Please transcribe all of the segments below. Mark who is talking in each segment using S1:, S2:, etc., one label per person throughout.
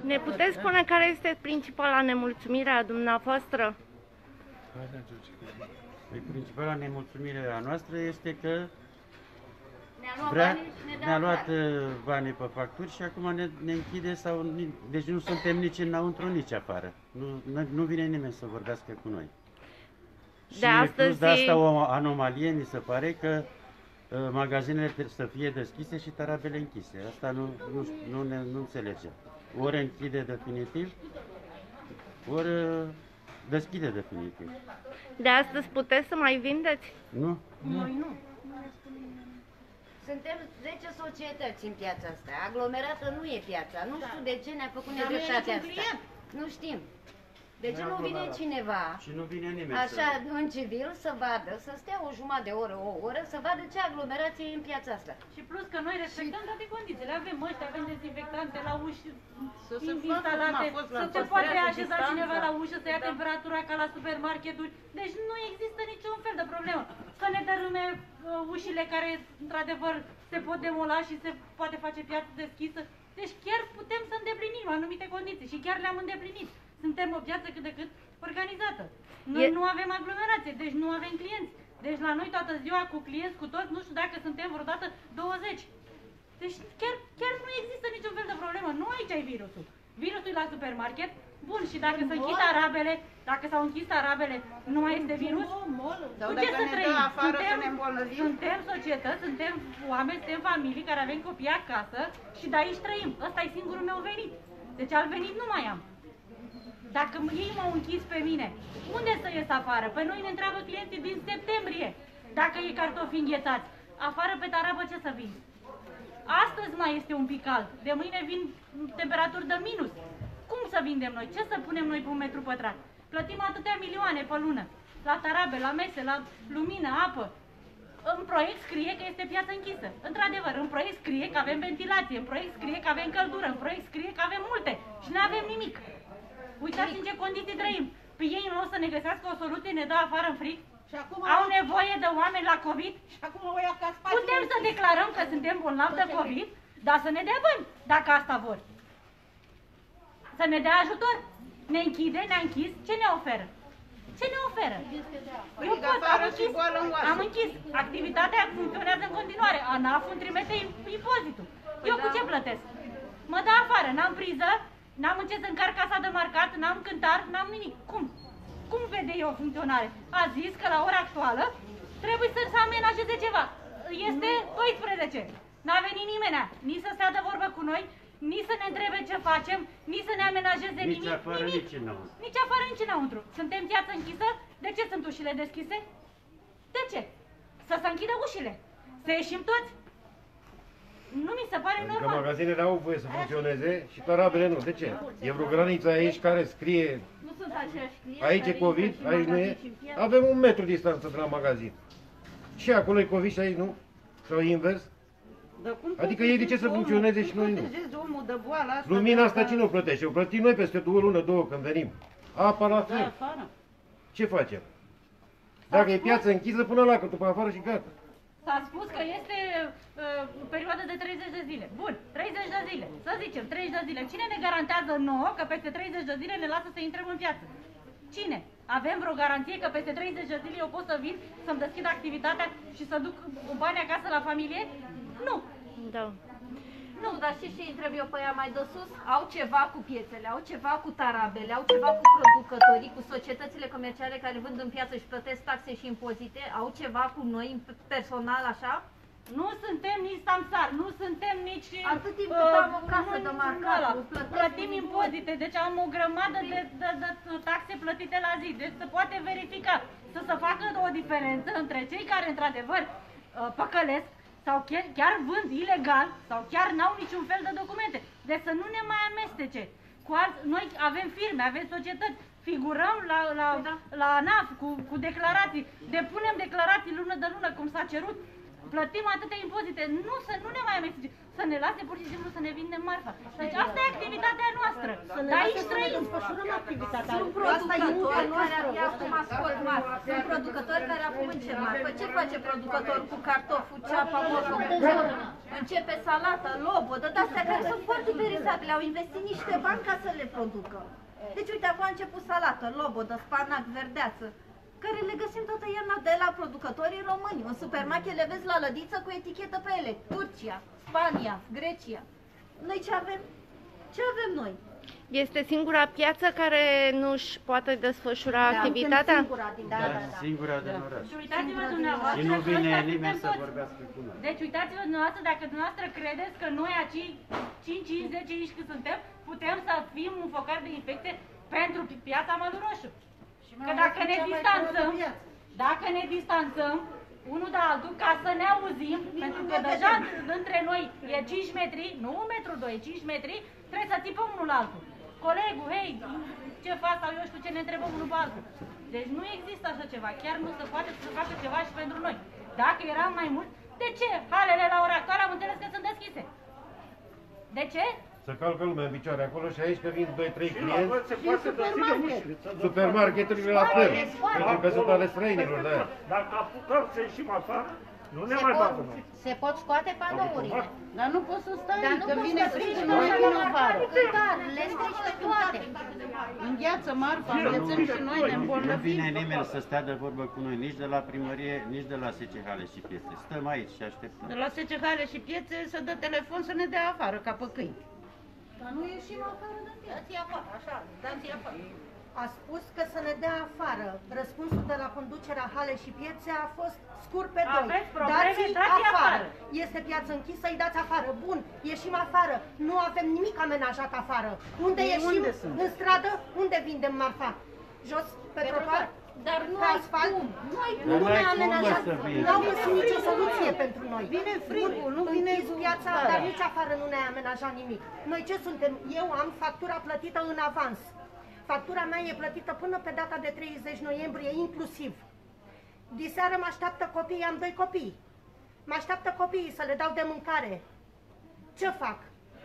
S1: Ne puteți spune care este principala nemulțumire a dumneavoastră?
S2: Principala nemulțumire a noastră este că
S3: ne-a luat
S2: banii pe facturi și acum ne închide sau... Deci nu suntem nici înăuntru, nici afară. Nu vine nimeni să vorbească cu noi. Și plus de asta o anomalie, mi se pare că magazinele trebuie să fie deschise și tarabele închise. Asta nu înțelegem. Ori închide definitiv, ori deschide definitiv.
S1: De astăzi puteți să mai vindeți?
S2: Nu.
S3: Noi nu. Suntem 10 societăți în piața asta. Aglomerată nu e piața. Nu știu de ce ne-a făcut nedreptatea asta. Nu știm. De ce nu vine cineva,
S2: și nu vine nimeni
S3: așa, în civil, să vadă, să stea o jumătate de oră, o oră, să vadă ce aglomerație e în piața asta.
S4: Și plus că noi respectăm toate condițiile. Avem ăștia, avem dezinfectante la uși instalate, să se poate așeza cineva la ușă, să ia temperatura ca la supermarketuri. Deci nu există niciun fel de problemă. Să ne dărâme ușile care, într-adevăr, se pot demola și se poate face piață deschisă. Deci chiar putem să îndeplinim anumite condiții și chiar le-am îndeplinit. Suntem o piață cât de cât organizată. Noi nu avem aglomerație, deci nu avem clienți. Deci la noi toată ziua cu clienți, cu toți, nu știu dacă suntem vreodată 20. Deci chiar nu există niciun fel de problemă. Nu aici e virusul. Virusul e la supermarket. Bun, și dacă se închid arabele, dacă s-au închis arabele, nu mai este virus? Cu ce să trăim? Suntem societăți, suntem oameni, suntem familii care avem copii acasă și de aici trăim. Ăsta e singurul meu venit. Deci alt venit nu mai am. Dacă ei m-au închis pe mine, unde să ies afară? Pe noi ne întreabă clienții din septembrie dacă e cartofi înghețați. Afară pe tarabă ce să vin? Astăzi mai este un pic cald, de mâine vin temperaturi de minus. Cum să vindem noi? Ce să punem noi pe un metru pătrat? Plătim atâtea milioane pe lună. La tarabe, la mese, la lumină, apă. În proiect scrie că este piață închisă. Într-adevăr, în proiect scrie că avem ventilație, în proiect scrie că avem căldură, în proiect scrie că avem multe și nu avem nimic. Uitați în ce condiții trăim. Pe ei nu o să ne găsească o soluție, ne dă afară în frig. Și acum au nevoie de oameni la COVID. Și acum putem să declarăm că suntem bolnavi de COVID, dar să ne dea bani, dacă asta vor. Să ne dea ajutor. Ne închide, ne-a închis, ce ne oferă? Ce ne oferă? Nu pot, am închis. Activitatea funcționează în continuare. ANAF îmi trimite impozitul. Eu cu ce plătesc? Mă dă afară, n-am priză, n-am în ce să încarc casa de marcat, n-am cântar, n-am nimic. Cum? Cum vede eu funcționare? A zis că la ora actuală trebuie să se amenajeze ceva. Este 12. N-a venit nimeni, nici să stea de vorbă cu noi, nici să ne întrebe ce facem, nici să ne amenajeze nimic.
S2: Nici afară, nici înăuntru.
S4: Nici afară, nici înăuntru. Suntem piață închisă? De ce sunt ușile deschise? De ce? Să se închidă ușile. Să ieșim toți? Nu mi se pare normal.
S5: Că magazinele au voie să funcționeze și tarabele nu. De ce? E vreo graniță aici care scrie
S4: nu sunt aceeași clienți,
S5: aici e COVID, aici nu e? Avem 1 metru distanță de la magazin. Și acolo e COVID și aici nu? Sau invers? Adică ei de ce să funcționeze și noi nu? Lumina asta cine o plătește? O plătim noi peste 2 luni, 2 când venim. Apa la fel. Ce facem? Dacă e piață închisă, până la câtul pe afară și gata.
S4: S-a spus că este perioadă de 30 de zile. Bun, 30 de zile. Să zicem, 30 de zile. Cine ne garantează nouă că peste 30 de zile ne lasă să intrăm în piață? Cine? Avem vreo garanție că peste 30 de zile eu pot să vin, să-mi deschid activitatea și să duc bani acasă la familie? Nu.
S1: Da.
S6: Nu, dar știți ce îi trebuie eu pe ea mai de sus? Au ceva cu piețele, au ceva cu tarabele, au ceva cu producătorii, cu societățile comerciale care vând în piață și plătesc taxe și impozite, au ceva cu noi personal așa?
S4: Nu suntem nici samsar, nu suntem nici...
S6: Atât timp cât am o casă de marcat,
S4: plătim impozite, deci am o grămadă de taxe plătite la zi, deci se poate verifica, să se facă o diferență între cei care într-adevăr păcălesc sau chiar vând ilegal sau chiar n-au niciun fel de documente. Deci să nu ne mai amestece. Noi avem firme, avem societăți, figurăm la ANAF cu declarații, depunem declarații lună de lună, cum s-a cerut, plătim atâtea impozite, nu ne mai amestece, să ne lase pur și simplu să ne vindem marfa. Deci asta e activitatea noastră, de aici trăim.
S6: Sunt producători care abia acum scot marfă, sunt producători care acum încep marfă. Ce face producătorul cu cartoful, ceapa, morcov? Începe salata, lobodă, de-astea care sunt foarte perisabile, au investit niște bani ca să le producă. Deci uite, acum a început salată, lobodă, spanac, verdeață, care le găsim toată iarna de la producătorii români. În supermarket le vezi la lădiță cu etichetă pe ele. Turcia, Spania, Grecia. Noi ce avem? Ce avem noi?
S1: Este singura piață care nu-și poate desfășura activitatea?
S2: Singura din oraș.
S4: Și uitați-vă dumneavoastră.
S2: Și nu vine
S4: că ăsta
S2: nimeni
S4: suntem
S2: să
S4: toți.
S2: vorbească cu noi.
S4: Deci uitați-vă dumneavoastră, dacă dumneavoastră credeți că noi aici 5, 10 inși cât suntem, putem să fim un focar de infecție pentru piața Mălu Roșu. Că dacă ne distanțăm unul de altul ca să ne auzim, pentru că deja între noi e 5 metri, nu 1 metru 2, 5 metri, trebuie să țipăm unul la altul. Colegul, hei, ce faci sau eu știu ce, ne întrebăm unul pe altul. Deci nu există așa ceva, chiar nu se poate să facă ceva și pentru noi. Dacă eram mai mult, de ce? Halele la ora actuală am înțeles că sunt deschise. De ce?
S5: Să calcă lumea în picioare acolo și aici că vin 2-3 clienți. Supermarketurile la fel, pentru că sunt ale străinilor de aia.
S7: Dacă apucăm să ieșim afară, nu ne mai bagă noi.
S3: Se pot scoate panourile.
S8: Dar nu poți să stai,
S3: Dar nu
S8: că
S3: poți
S8: vine
S3: să
S8: frig
S3: strici
S8: și nu mai
S3: numai
S8: în afară.
S3: Dar le strici pe toate.
S8: Îngheață marfa, înghețăm și noi, ne
S2: Nu
S8: îmbolnăvim.
S2: vine nimeni să stea de vorbă cu noi, nici de la primărie, nici de la SC Hale și Piețe. Stăm aici și așteptăm.
S8: De la SC Hale și Piețe să dă telefon să ne dea afară, ca pe câini.
S6: Dar nu ieșim afară de piață. Dați-i afară, așa, dați-i afară.
S9: A spus că să ne dea afară. Răspunsul de la conducerea Hale și Piețe a fost scurt pe doi.
S4: Aveți probleme?
S9: Dați-i
S4: Dați-i
S9: afară.
S4: afară.
S9: Este piață închisă, îi dați afară. Bun, ieșim afară. Nu avem nimic amenajat afară. Unde ieșim?
S8: unde sunt?
S9: În stradă? Unde vindem marfa? Jos, pe trotuar?
S6: Dar nu
S9: Pe
S6: ai
S9: asfalt?
S6: cum, nu ai cum.
S2: Dar
S9: Nu
S2: n-ai
S9: ne-a
S2: cum, mă,
S9: amenajat.
S2: să vinzi.
S9: Nu au găsit nicio soluție pentru noi.
S8: Vine frigul, nu vine
S9: Închis piața,
S8: starea.
S9: dar nici afară nu ne-a amenajat nimic. Noi ce suntem? Eu am factura plătită în avans. Factura mea e plătită până pe data de 30 noiembrie inclusiv. Diseară mă așteaptă copiii, am 2 copii. Mă așteaptă copiii să le dau de mâncare. Ce fac?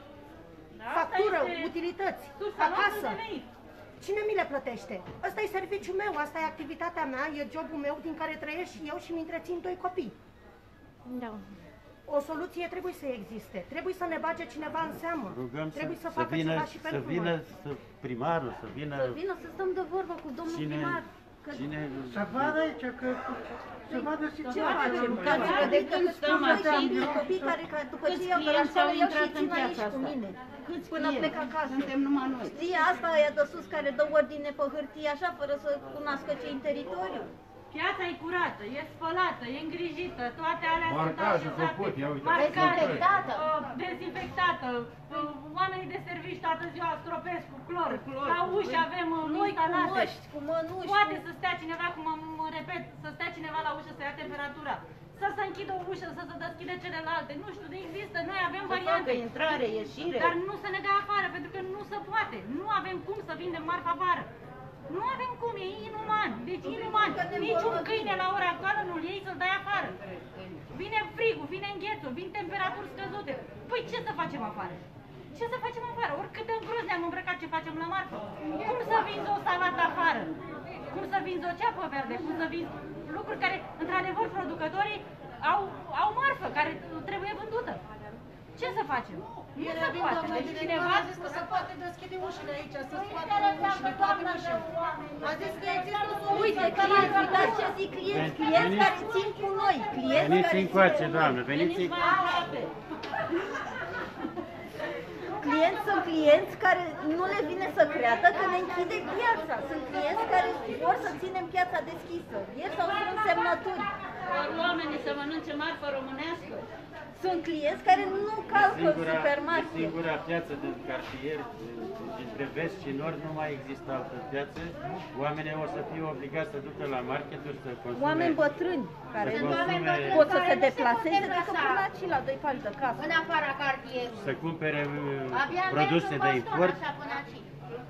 S9: Factură, utilități, acasă. Cine mi le plătește? Ăsta e serviciul meu, asta e activitatea mea, e jobul meu din care trăiesc și eu și mi întrețin 2 copii.
S1: Da.
S9: O soluție trebuie să existe. Trebuie să ne bage cineva în seamă.
S2: Rugăm
S9: Trebuie să
S2: să
S9: facă
S2: vină,
S9: ceva și
S2: să
S9: pentru
S2: vină
S9: noi.
S2: primarul, să vină
S6: Să vină să stăm de vorbă cu domnul
S2: cine,
S6: primar. Că
S2: cine
S7: Să vadă aici că să vadă
S8: Ce
S7: situația.
S8: facem? Uitați-vă de când stăm aici,
S9: Copii care după ce
S8: câți
S9: iau de la
S8: clienți au
S9: școală iau și
S8: intrat în
S9: țin aici
S8: piața
S9: cu
S8: asta?
S9: mine.
S8: Câți
S9: Până plec
S8: clienți?
S9: acasă.
S8: Suntem numai noi.
S6: știi asta aia de sus care dă ordine pe hârtie așa, fără să cunoască ce în teritoriu.
S4: Piața e curată, e spălată, e îngrijită, toate alea
S5: Marcajul
S4: sunt așezate.
S5: făcut, ia uite.
S3: Dezinfectată.
S4: Dezinfectată. Oamenii de serviciu toată ziua stropesc cu clor. La uși avem
S6: Noi cu
S4: instalate.
S6: măști, cu mănuși.
S4: Poate să stea cineva, cum mă repet, să stea cineva la ușă să ia temperatura. Să se închidă o ușă, să se deschide celelalte. Nu știu, de există, noi avem
S8: Să facă
S4: variante.
S8: intrare, ieșire.
S4: Dar nu să ne dea afară, pentru că nu se poate. Nu avem cum să vindem marfa afară. Nu avem cum, e inuman. Deci inuman. Niciun câine la ora actuală nu-l iei să-l dai afară. Vine frigul, vine înghețul, vin temperaturi scăzute. Păi ce să facem afară? Ce să facem afară? Oricât de îmbrăz ne-am îmbrăcat, ce facem la marfă? Cum să vinzi o salată afară? Cum să vinzi o ceapă verde? Cum să vinzi lucruri care, într-adevăr, producătorii au marfă care trebuie vândută. Ce să facem? Nu se poate. Deci cineva
S9: A zis că se poate deschide ușile aici, să scoată ușile, toate ușile. A zis că există o soluție.
S6: Uite, clienți, uitați ce zic clienți. Clienți care țin cu noi. Clienți
S2: Veniți
S6: care
S2: încoace,
S6: țin cu
S2: doamnă,
S6: noi.
S2: veniți
S4: mai aproape.
S6: Clienți sunt clienți care nu le vine să creadă că ne închide piața. Sunt clienți care vor să ținem piața deschisă. Ieri s-au strâns semnături.
S8: Vor oamenii să mănânce marfă românească.
S6: Sunt clienți care nu calcă în supermarket.
S2: Singura piață din cartier, dintre vest și nord, nu mai există altă piață. Oamenii o să fie obligați să ducă la marketuri să consume.
S6: Oameni bătrâni care
S2: Să consume,
S6: pot să se deplaseze decât până aici la 2 pași de casă.
S3: În afara cartierului.
S2: să cumpere
S3: Abia
S2: produse
S3: merg
S2: de
S3: în
S2: import.
S3: baston, așa, până aici.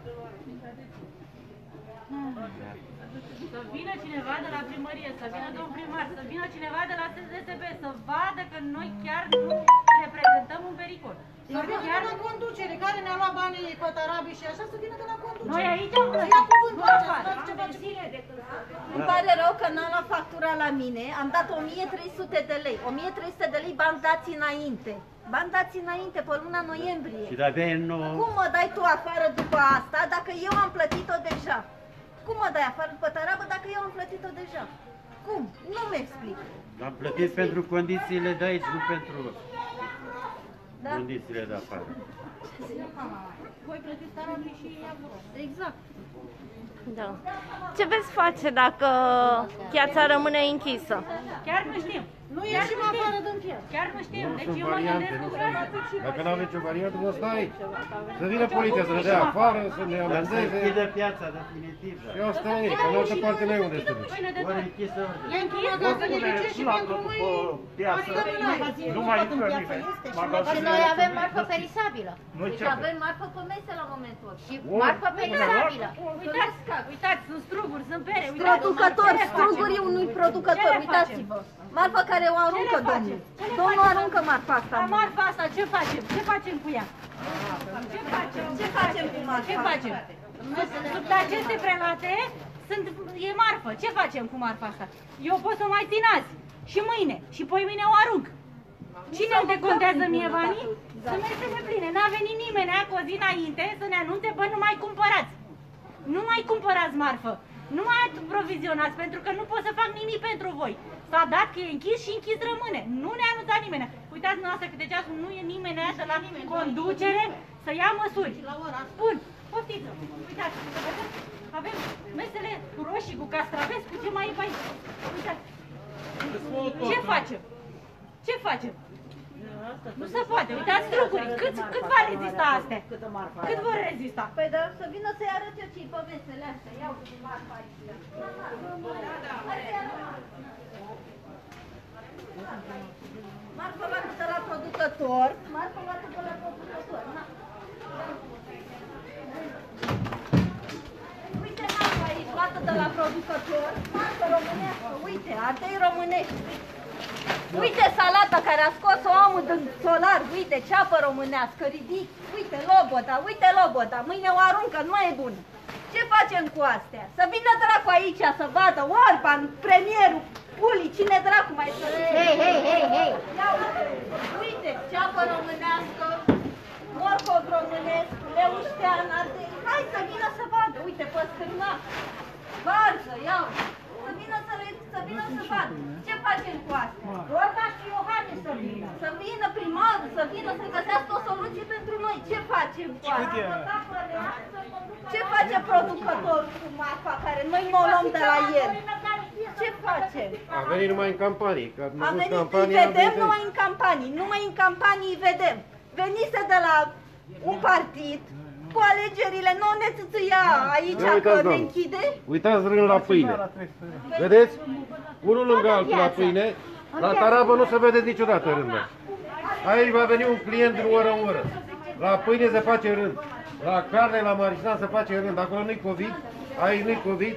S4: Să vină cineva de la primărie, să vină domn primar, să vină cineva de la SDSB, să vadă că noi chiar nu reprezentăm un pericol.
S9: Să vină de la conducere, care ne-a luat banii pe tarabii și așa, să vină de la conducere.
S4: Noi aici
S9: Ia cuvântul acesta, ceva ce...
S6: Îmi pare rău că n-am luat factura la mine, am dat 1300 de lei. 1300 de lei bani dați înainte. Bani dați înainte, pe luna noiembrie.
S2: Și de-abia în nouă...
S6: Cum mă dai tu afară după asta dacă eu am plătit-o deja? Cum mă dai afară după tarabă dacă eu am plătit-o deja? Cum? Nu-mi explic.
S2: Am plătit pentru condițiile de aici, nu pentru
S6: Da?
S2: condițiile de afară.
S8: Voi plătiți tarabile și ea vor.
S6: Exact.
S1: Da. Ce veți face dacă piața rămâne închisă?
S4: chiar nu știm.
S8: Nu ieșim afară din piață.
S4: Chiar nu știm.
S5: Nu
S4: Deci
S5: sunt
S4: eu mă
S5: variante.
S4: gândesc
S5: Dacă nu aveți o variantă, vă stai aici. Să vină poliția să ne dea afară, să ne
S2: Dar să
S5: amendeze.
S2: închidă piața definitiv.
S5: Și asta e, că în altă parte n-ai unde să duci.
S2: Ori închisă, ori
S4: E închis?
S7: Oricum, și la piață, nu mai intră nimeni.
S3: Și noi avem marfă perisabilă.
S7: Noi
S6: Deci
S7: ce avem?
S6: avem marfă pe mese la momentul ăsta.
S3: Și marfă perisabilă.
S4: Uitați, sunt struguri, sunt pere.
S6: Producător,
S4: Ce le facem?
S6: strugurii unui producător,
S4: Ce le
S6: uitați-vă. Marfa care o aruncă
S4: Ce le
S6: domnul.
S4: facem?
S6: Domnul aruncă marfa asta.
S4: La marfa asta ce facem? Ce facem cu ea? Ce facem?
S6: Ce facem cu marfa?
S4: Ce facem? Sub aceste prelate e marfă. Ce facem cu marfa asta? Eu pot să o mai țin azi și mâine și poi mâine o arunc. Cine îmi decontează mie banii? Sunt mesele pline. N-a venit nimeni cu o zi înainte să ne anunțe, bă, nu mai cumpărați. Nu mai cumpărați marfă. Nu mai provizionați, pentru că nu pot să fac nimic pentru voi. S-a dat că e închis și închis rămâne. Nu ne-a anunțat nimeni. Uitați noastră că deja nu e nimeni de la conducere să ia măsuri. Bun, poftiți-o. Uitați, avem mesele roșii cu castraveți, cu ce mai e pe aici. Uitați. Ce facem? Ce facem? Nu se poate. Uitați strugurii. Cât va rezista astea? Cât vor rezista?
S6: Păi da, să vină să-i arăt eu ce-i pe mesele astea. Iau cu marfa aici. Marfa luată de la producător. Marfa luată de la producător. Na. Uite marfa aici, luată de la producător. Marfa românească, uite, ardei românești. Uite salata care a scos-o omul din solar, uite ceapă românească, ridic, uite loboda, mâine o aruncă, nu mai e bună. Ce facem cu astea? Să vină dracu aici să vadă Orban, premierul, Puli, cine dracu mai să...
S3: Hei!
S6: Uite, ceapă românească, morcov românesc, leuștean, ardei, hai să vină să vadă, uite, păstrâna, varză, iau. Să vină să vadă. Ce facem cu asta? Orban și Iohannis să vină. Să vină primarul, să vină să găsească o soluție pentru noi. Ce facem cu asta? Ce face producătorul cu marfa care noi nu o luăm de la el? Ce facem?
S5: A venit numai în campanii. Că
S6: A venit, îi vedem numai în campanii. Numai în campanii îi vedem. Venise de la un partid, cu alegerile, nu ne țâțâia aici că ne închide.
S5: Uitați rând la pâine. Vedeți? Unul lângă altul la pâine. La tarabă nu se vede niciodată rândul. Aici va veni un client din oră în oră. La pâine se face rând. La carne, la marisan se face rând. Acolo nu-i COVID. Aici nu-i COVID.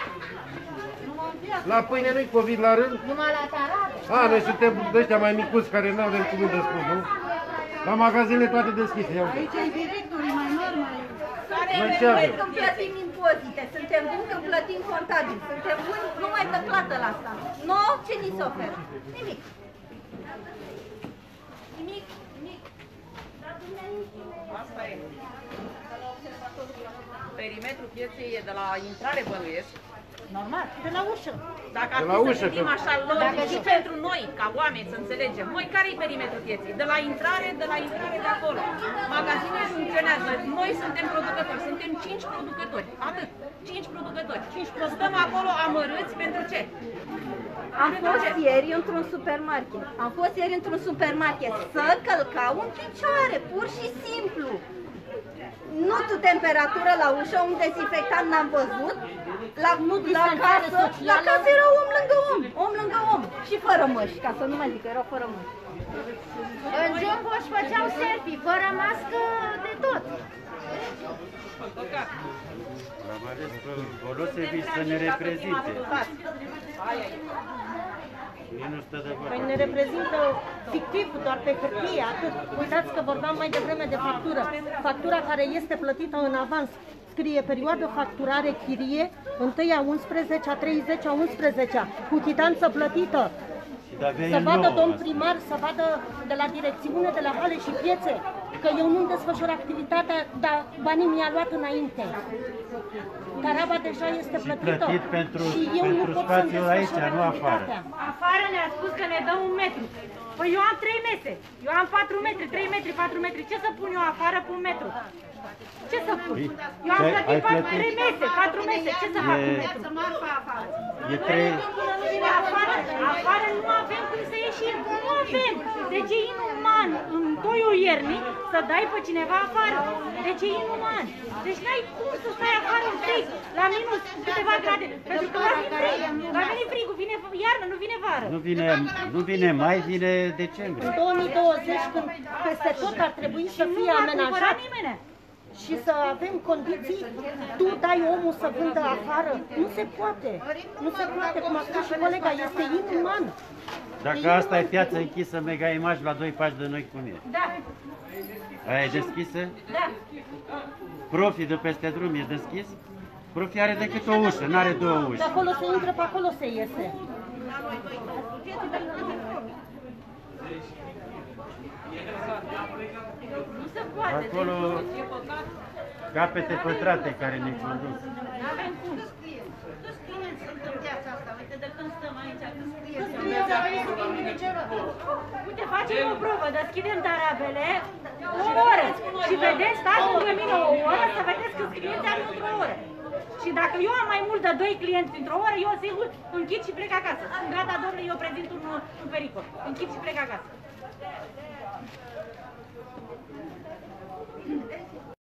S5: La pâine nu-i COVID la rând.
S3: Numai la tarabă.
S5: A, noi suntem de ăștia mai micuți care nu avem cuvânt de spus, nu? La magazinele toate deschise.
S8: Aici e directorii mai mari, mai...
S6: Suntem buni când plătim impozite, suntem buni când plătim contabil, suntem buni numai pe plată la asta. Nouă ce ni se oferă? Nimic. Nimic.
S8: Asta e. Perimetrul pieței e de la intrare, bănuiesc.
S4: Normal, de la ușă.
S8: Dacă ar fi să gândim așa logic și pentru noi, ca oameni, să înțelegem. Noi, care e perimetrul pieței? De la intrare de acolo. Magazinele funcționează. Noi suntem producători. Suntem 5 producători. Atât. 5 producători. Stăm acolo amărâți pentru ce?
S6: Am fost ieri într-un supermarket. Să călcau în picioare, pur și simplu. Nu tu temperatură la ușă, un dezinfectant n-am văzut. La casă era om lângă om. Și fără măști, ca să nu mai zic că erau fără măști.
S3: În jumbo își făceau selfie, fără mască, de tot.
S2: Am ales pe Volosevici să ne reprezinte. Nu stă de vorbă.
S9: Păi ne reprezintă fictiv, doar pe hârtie, atât. Uitați că vorbeam mai devreme de factură. Factura care este plătită în avans. scrie perioadă facturare chirie, 1-a 11-a, 30-a 11-a, cu chitanță plătită. Să vadă domn primar, să vadă de la direcțiune, de la Hale și Piețe, că eu nu-mi desfășur activitatea, dar banii mi-a luat înainte. Taraba deja este plătită și eu nu pot să-mi desfășur activitatea.
S4: Afară ne-a spus că ne dă 1 metru. Păi eu am 3 mese, eu am 4 metri, 3 metri, 4 metri. Ce să pun eu afară pe 1 metru? Ce să pun? Eu am plătit 3 mese, 4 mese, ce să fac cu 1 metru?
S2: E 3...
S4: Afară nu avem cum să ieșim, nu avem. Deci e inuman în toiul iernii să dai pe cineva afară. Deci e inuman. Deci n-ai cum să stai afară în frig, la minus câteva grade. Pentru că va fi frig, va veni frigul, vine iarnă, nu vine vară.
S2: Nu vine mai, vine decembrie.
S9: În 2020, când peste tot ar trebui să fie amenajat și să avem condiții, tu dai omul să vândă afară. Nu se poate. Nu se poate, cum a spus și colega, este inuman.
S2: Dacă asta e piața închisă, Mega Image la 2 pași de noi, cum e?
S4: Da.
S2: Aia e deschisă?
S4: Da.
S2: Profi de peste drum e deschis? Profi are decât o ușă, n-are 2 uși.
S9: De acolo se intră, pe acolo se iese.
S4: Nu se poate.
S2: Acolo capete pătrate care ne conduc.
S4: Nu avem cum. Câți clienți sunt în piața asta? Uite, de când stăm aici, uite, facem o probă, deschidem tarabele o oră și vedeți, stați lângă mine o oră să vedeți câți clienți am într-o oră. Și dacă eu am mai mult de 2 clienți într-o oră, eu sigur închid și plec acasă. Gata, domnule, eu prezint un pericol. Închid și plec acasă.